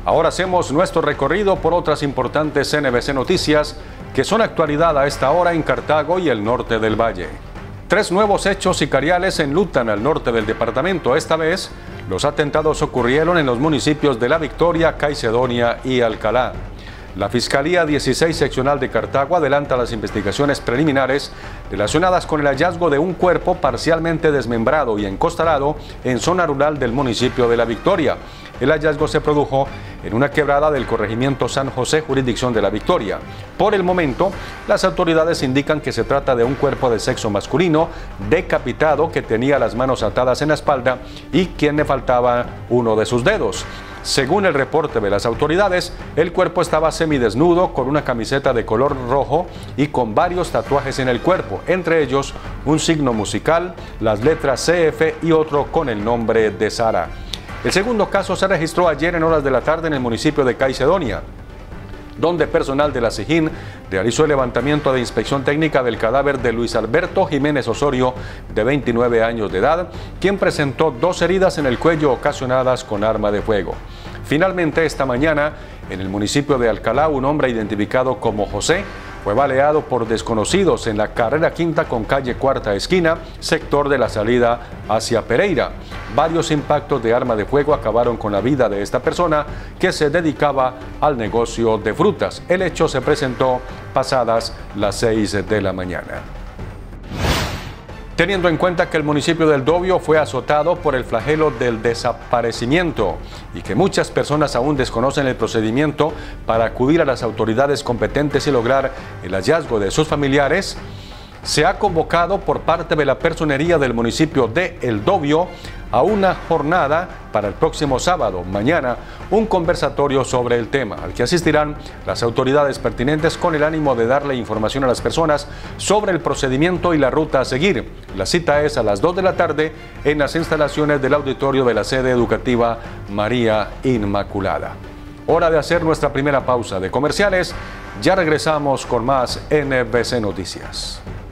Ahora hacemos nuestro recorrido por otras importantes NBC Noticias que son actualidad a esta hora en Cartago y el norte del valle. 3 nuevos hechos sicariales enlutan al norte del departamento. Esta vez, los atentados ocurrieron en los municipios de La Victoria, Caicedonia y Alcalá. La Fiscalía 16 Seccional de Cartago adelanta las investigaciones preliminares relacionadas con el hallazgo de un cuerpo parcialmente desmembrado y encostalado en zona rural del municipio de La Victoria. El hallazgo se produjo en una quebrada del corregimiento San José, jurisdicción de La Victoria. Por el momento, las autoridades indican que se trata de un cuerpo de sexo masculino decapitado que tenía las manos atadas en la espalda y quien le faltaba uno de sus dedos. Según el reporte de las autoridades, el cuerpo estaba semidesnudo con una camiseta de color rojo y con varios tatuajes en el cuerpo, entre ellos un signo musical, las letras CF y otro con el nombre de Sara. El segundo caso se registró ayer en horas de la tarde en el municipio de Caicedonia, donde personal de la SIJIN realizó el levantamiento de inspección técnica del cadáver de Luis Alberto Jiménez Osorio, de 29 años de edad, quien presentó 2 heridas en el cuello ocasionadas con arma de fuego. Finalmente, esta mañana, en el municipio de Alcalá, un hombre identificado como José fue baleado por desconocidos en la carrera quinta con calle Cuarta Esquina, sector de la salida hacia Pereira. Varios impactos de arma de fuego acabaron con la vida de esta persona que se dedicaba al negocio de frutas. El hecho se presentó pasadas las 6 de la mañana. Teniendo en cuenta que el municipio del Dobio fue azotado por el flagelo del desaparecimiento y que muchas personas aún desconocen el procedimiento para acudir a las autoridades competentes y lograr el hallazgo de sus familiares, se ha convocado por parte de la personería del municipio de El Dobio a una jornada para el próximo sábado, mañana, un conversatorio sobre el tema, al que asistirán las autoridades pertinentes con el ánimo de darle información a las personas sobre el procedimiento y la ruta a seguir. La cita es a las 2 de la tarde en las instalaciones del auditorio de la sede educativa María Inmaculada. Hora de hacer nuestra primera pausa de comerciales. Ya regresamos con más NBC Noticias.